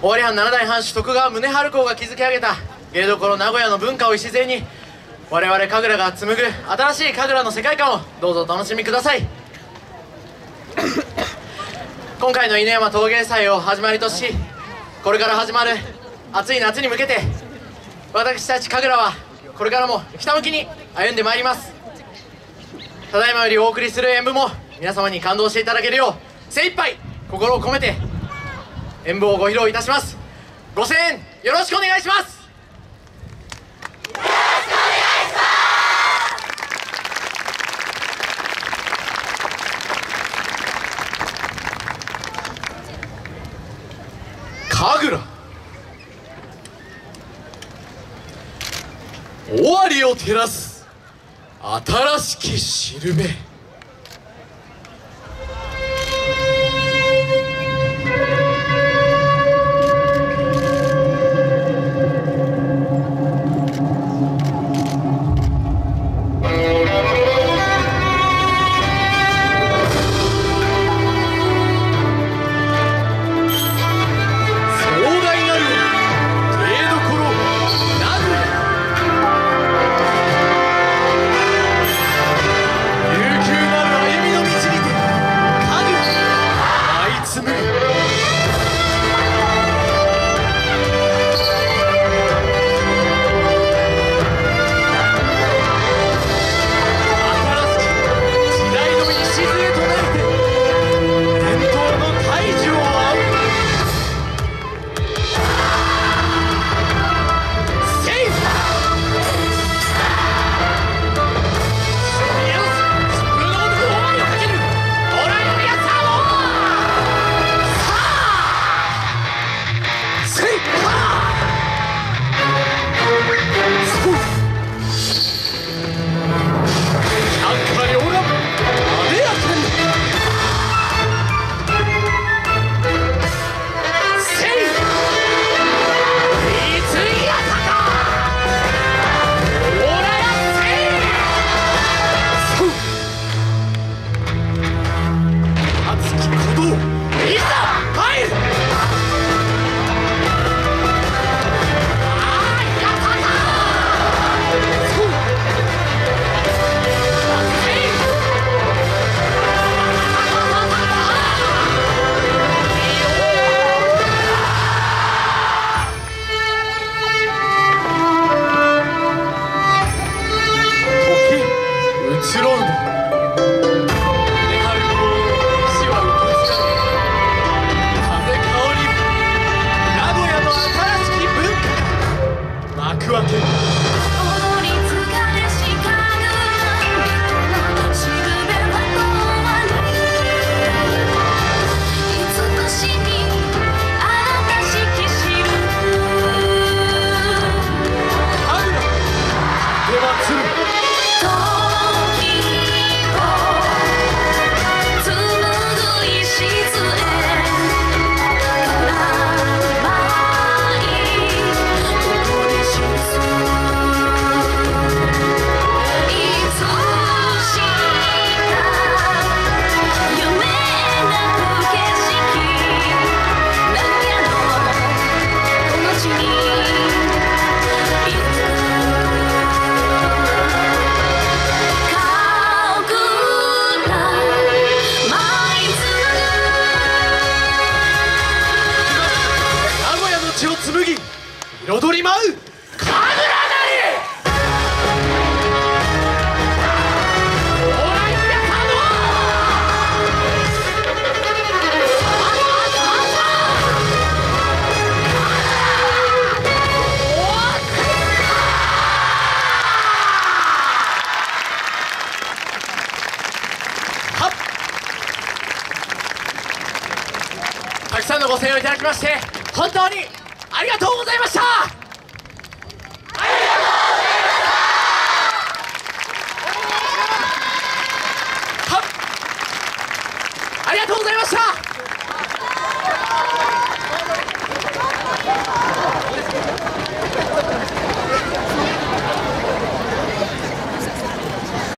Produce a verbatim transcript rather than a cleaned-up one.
尾張藩七代藩主徳川宗春公が築き上げた芸どころ名古屋の文化を礎に、我々神楽が紡ぐ新しい神楽の世界観をどうぞお楽しみください。今回の犬山陶芸祭を始まりとし、これから始まる暑い夏に向けて、私たち神楽はこれからもひたむきに歩んでまいります。ただいまよりお送りする演舞も皆様に感動していただけるよう精一杯心を込めて演舞をご披露いたします。ご声援よろしくお願いします。神楽尾張を照らす新しきしるべ。彩り舞う神楽なり。たくさんのご声援をいただきまして本当にありがとうございました。ありがとうございました。